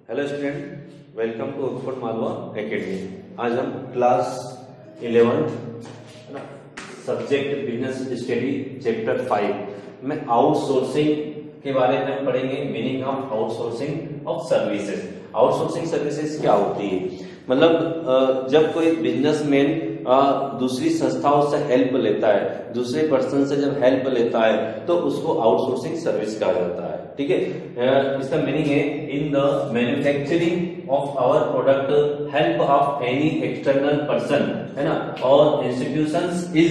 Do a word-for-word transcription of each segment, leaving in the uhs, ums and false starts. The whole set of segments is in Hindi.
Hello student, welcome to Oxford Malwa academy. आज हम class eleventh subject business study chapter five में आउटसोर्सिंग के बारे में पढ़ेंगे। Meaning of outsourcing of services. Outsourcing services क्या होती है? मतलब जब कोई बिजनेसमैन दूसरी संस्थाओं से हेल्प लेता है, दूसरे पर्सन से जब हेल्प लेता है तो उसको आउटसोर्सिंग सर्विस कहा जाता है। ठीक है, इसका मीनिंग है in the manufacturing of our product help of any external person, है ना, और institutions is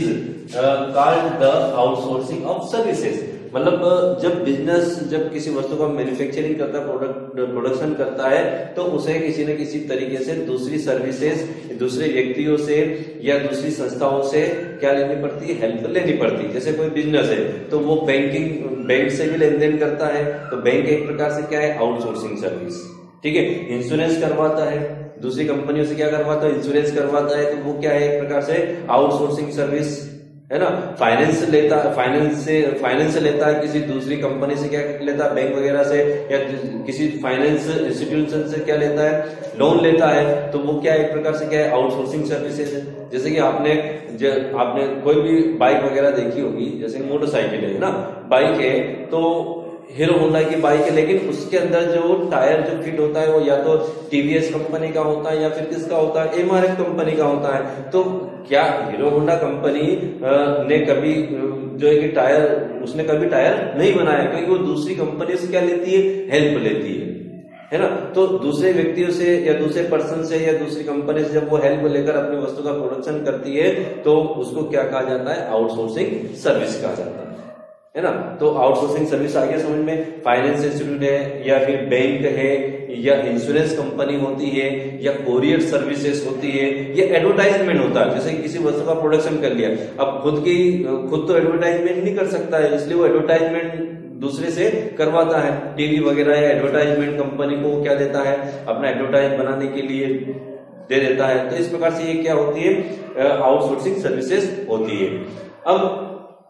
called the outsourcing of services. मतलब जब बिजनेस जब किसी वस्तु का मैन्युफैक्चरिंग करता है, प्रोडक्ट प्रोडक्शन करता है, तो उसे किसी न किसी तरीके से दूसरी सर्विसेज, दूसरे व्यक्तियों से या दूसरी संस्थाओं से क्या लेनी पड़ती है? हेल्प लेनी पड़ती है। जैसे कोई बिजनेस है तो वो बैंकिंग बैंक से भी लेन देन करता है, तो बैंक एक प्रकार से क्या है? Outsourcing service. ठीक है, इंश्योरेंस करवाता है, दूसरी कंपनियों से क्या करवाता है? इंश्योरेंस करवाता है, तो वो क्या है? एक प्रकार से आउटसोर्सिंग सर्विस, है ना। फाइनेंस लेता फाइनेंस से फाइनेंस से लेता है, किसी दूसरी कंपनी से क्या लेता है? बैंक वगैरह से या किसी फाइनेंस इंस्टीट्यूशन से क्या लेता है? लोन लेता है, तो वो क्या एक प्रकार से क्या है? आउटसोर्सिंग सर्विसेज है। जैसे कि आपने आपने कोई भी बाइक वगैरह देखी होगी, जैसे मोटरसाइकिल है ना, बाइक है तो हीरो होंडा की बाइक है, लेकिन उसके अंदर जो टायर जो फिट होता है वो या तो टीवीएस कंपनी का होता है या फिर किसका होता है? एमआरएफ कंपनी का होता है। तो क्या हीरो होंडा कंपनी ने कभी जो है कि टायर उसने कभी टायर नहीं बनाया, क्योंकि वो दूसरी कंपनी से क्या लेती है? हेल्प लेती है, है ना। तो दूसरे व्यक्तियों से या दूसरे पर्सन से या दूसरी कंपनी से जब वो हेल्प लेकर अपनी वस्तु का प्रोडक्शन करती है तो उसको क्या कहा जाता है? आउटसोर्सिंग सर्विस कहा जाता है, है ना। तो आउटसोर्सिंग सर्विस आ गया समझ में। फाइनेंस इंस्टीट्यूट है या फिर बैंक है या इंश्योरेंस कंपनी होती है या कोरियर सर्विसेज होती है या एडवर्टाइजमेंट होता है। जैसे किसी वस्तु का प्रोडक्शन कर लिया, अब खुद की खुद तो एडवर्टाइजमेंट नहीं कर सकता है, इसलिए वो एडवर्टाइजमेंट दूसरे से करवाता है। टीवी वगैरह या एडवर्टाइजमेंट कंपनी को क्या देता है? अपना एडवर्टाइज बनाने के लिए दे देता है। तो इस प्रकार से ये क्या होती है? आउटसोर्सिंग सर्विसेज होती है। अब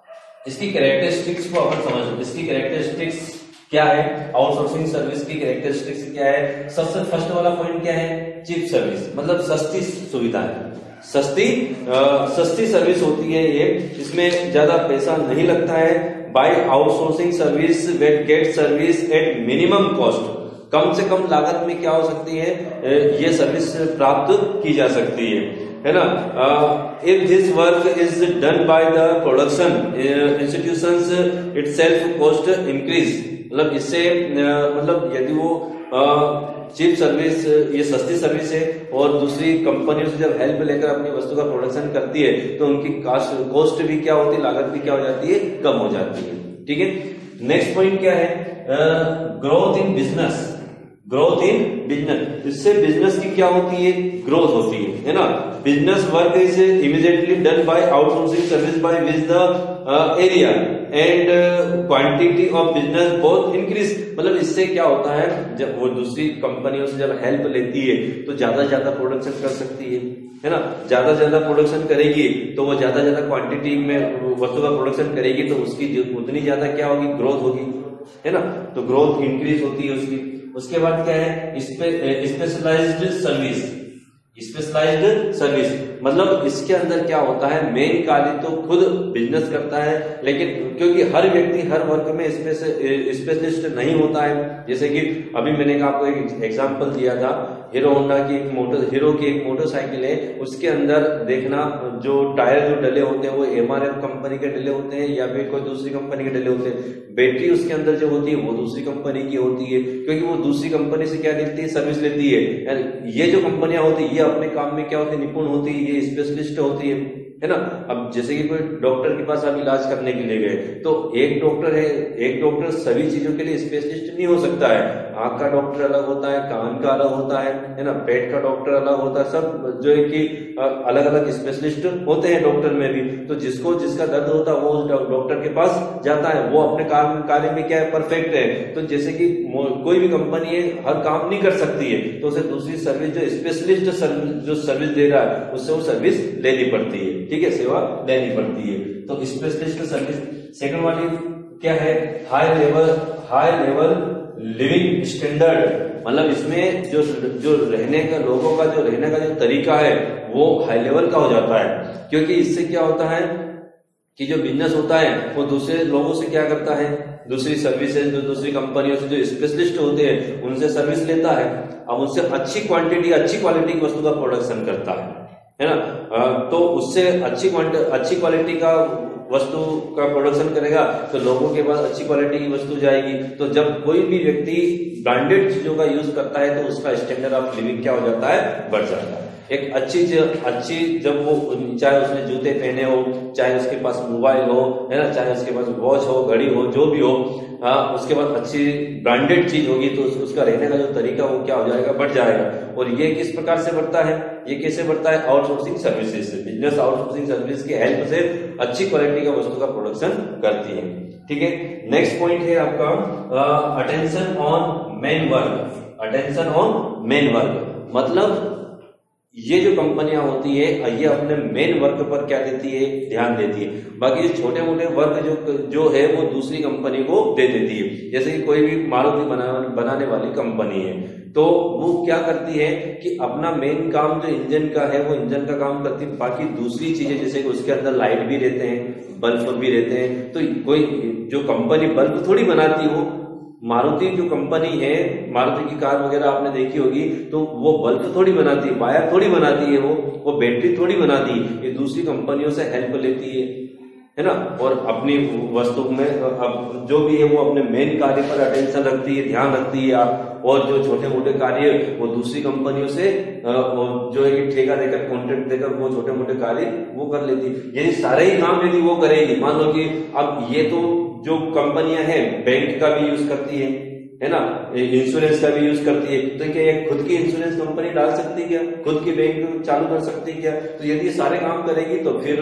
इसकी कैरेक्टरिस्टिक्स को अपन समझ, इसकी कैरेक्टरिस्टिक्स क्या है? आउटसोर्सिंग सर्विस की कैरेक्टरिस्टिक्स क्या है? सबसे फर्स्ट वाला पॉइंट क्या है? चीप सर्विस, मतलब सस्ती सुविधाएं, सस्ती आ, सस्ती सर्विस होती है ये, इसमें ज्यादा पैसा नहीं लगता है। By outsourcing service we'd get service at minimum cost, कम से कम लागत में क्या हो सकती है? ये सर्विस प्राप्त की जा सकती है, है ना। If this work is done by the production institutions itself cost increase, मतलब इससे मतलब यदि वो चीप सर्विस, ये सस्ती सर्विस है और दूसरी कंपनियों से जब हेल्प लेकर अपनी वस्तु का प्रोडक्शन करती है तो उनकी कॉस्ट कॉस्ट भी क्या होती है? लागत भी क्या हो जाती है? कम हो जाती है। ठीक है, नेक्स्ट पॉइंट क्या है? Growth in business, growth in business, इससे बिजनेस की क्या होती है? ग्रोथ होती है, है ना। Business work is immediately done by outsourcing service by which the area and quantity of business both increase. मतलब इससे क्या होता है? जब वो दूसरी कंपनियों से जब हेल्प लेती है तो ज्यादा ज्यादा प्रोडक्शन कर सकती है, है ना। ज्यादा ज्यादा प्रोडक्शन करेगी तो वो ज्यादा ज्यादा क्वांटिटी में वस्तु का प्रोडक्शन करेगी, तो उसकी उतनी ज्यादा क्या होगी? ग्रोथ होगी, है ना। तो ग्रोथ इंक्रीज होती है उसकी। उसके बाद क्या है? स्पेशलाइज्ड सर्विस, स्पेशलाइज्ड सर्विस, मतलब इसके अंदर क्या होता है? मेन काली तो खुद बिजनेस करता है, लेकिन क्योंकि हर व्यक्ति हर वर्ग में स्पेशलिस्ट नहीं होता है। जैसे कि अभी मैंने आपको एक एग्जांपल दिया था, हीरो होंडा की एक मोटर हीरो की एक मोटरसाइकिल है, उसके अंदर देखना जो टायर जो डले होते हैं वो एमआरएफ कंपनी के डले होते हैं या फिर कोई दूसरी कंपनी के डले होते हैं। बैटरी उसके अंदर जो होती है वो दूसरी कंपनी की होती है, क्योंकि वो दूसरी कंपनी से क्या लेती है? सर्विस लेती है। ये जो कंपनियां होती है ये अपने काम में क्या होती है? निपुण होती है, ये स्पेशलिस्ट होती है, है ना। अब जैसे कि कोई डॉक्टर के पास आप इलाज करने के लिए गए, तो एक डॉक्टर है, एक डॉक्टर सभी चीजों के लिए स्पेशलिस्ट नहीं हो सकता है। आंख का डॉक्टर अलग होता है, कान का अलग होता है, है ना, पेट का डॉक्टर अलग होता है, सब जो है कि अलग अलग स्पेशलिस्ट होते हैं डॉक्टर में भी। तो जिसको जिसका दर्द होता है वो डॉक्टर के पास जाता है, वो अपने काम कार्य में क्या है? परफेक्ट है। तो जैसे कि कोई भी कंपनी है हर काम नहीं कर सकती है, तो उसे दूसरी सर्विस जो स्पेशलिस्ट जो सर्विस दे रहा है उससे वो सर्विस लेनी पड़ती है। ठीक है, सेवा लेनी पड़ती है। तो स्पेशलिस्ट सर्विस। सेकंड वाली क्या है? High level high level living standard, मतलब इसमें जो जो रहने का लोगों का जो रहने का जो तरीका है वो हाई लेवल का हो जाता है। क्योंकि इससे क्या होता है कि जो बिजनेस होता है वो दूसरे लोगों से क्या करता है, दूसरी सर्विसेज जो दूसरी कंपनियों से जो स्पेशलिस्ट होते हैं उनसे सर्विस लेता है, अब उनसे अच्छी क्वांटिटी अच्छी क्वालिटी की वस्तु का प्रोडक्शन करता है, है ना। तो उससे अच्छी क्वांटिटी अच्छी क्वालिटी का वस्तु का प्रोडक्शन करेगा तो लोगों के पास अच्छी क्वालिटी की वस्तु जाएगी। तो जब कोई भी व्यक्ति ब्रांडेड चीजों का यूज करता है तो उसका स्टैंडर्ड ऑफ लिविंग क्या हो जाता है, बढ़ जाता है। एक अच्छी अच्छी जब वो चाहे उसने जूते पहने हो, चाहे उसके पास मोबाइल हो, है ना, चाहे उसके पास वॉच हो, घड़ी हो, जो भी हो, हाँ, उसके बाद अच्छी ब्रांडेड चीज होगी तो उसका रहने का जो तरीका वो क्या हो जाएगा, बढ़ जाएगा। और ये किस प्रकार से बढ़ता है, ये कैसे बढ़ता है, आउटसोर्सिंग सर्विसेज से। बिजनेस आउटसोर्सिंग सर्विस की हेल्प से अच्छी क्वालिटी का वस्तु का प्रोडक्शन करती है। ठीक है, नेक्स्ट पॉइंट है आपका attention on main work. Attention on main work मतलब ये जो कंपनियां होती है ये अपने मेन वर्क पर क्या देती है, ध्यान देती है। बाकी छोटे मोटे वर्क जो जो है वो दूसरी कंपनी को दे देती है। जैसे कि कोई भी मारुति बना, बनाने वाली कंपनी है तो वो क्या करती है कि अपना मेन काम जो इंजन का है वो इंजन का काम करती है, बाकी दूसरी चीजें जैसे कि उसके अंदर लाइट भी रहते हैं, बल्ब भी रहते हैं। तो कोई जो कंपनी बल्ब थोड़ी बनाती हो, मारुति जो कंपनी है, मारुति की कार वगैरह आपने देखी होगी, तो वो बल्ब थोड़ी बनाती है, वायर थोड़ी बनाती है, वो वो बैटरी थोड़ी बनाती है, ये दूसरी कंपनियों से हेल्प लेती है, है ना। और अपनी वस्तु में अब जो भी है वो अपने मेन कार्य पर अटेंशन रखती है, ध्यान रखती है आप। और जो छोटे मोटे कार्य वो दूसरी कंपनियों से जो है कि ठेका देकर, कॉन्ट्रैक्ट देकर वो छोटे मोटे कार्य वो कर लेती है। ये सारे ही काम यदि वो करेगी, मान लो कि अब ये तो जो कंपनियां हैं बैंक का भी यूज करती है, है ना, इंश्योरेंस का भी यूज करती है, तो क्या ये खुद की इंश्योरेंस कंपनी डाल सकती है क्या, खुद की बैंक चालू कर सकती है क्या? तो यदि सारे काम करेगी तो फिर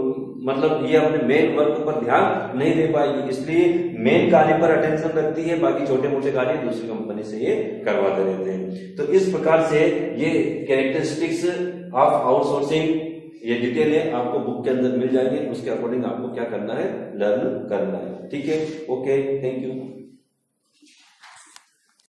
मतलब ये अपने मेन वर्क पर ध्यान नहीं दे पाएगी। इसलिए मेन कार्य पर अटेंशन रखती है, बाकी छोटे मोटे कार्य दूसरी कंपनी से ये करवाते रहते हैं। तो इस प्रकार से ये कैरेक्टरिस्टिक्स ऑफ आउटसोर्सिंग ये डिटेल है, आपको बुक के अंदर मिल जाएंगे, उसके अकॉर्डिंग आपको क्या करना है, लर्न करना है। ठीक है, ओके, थैंक यू।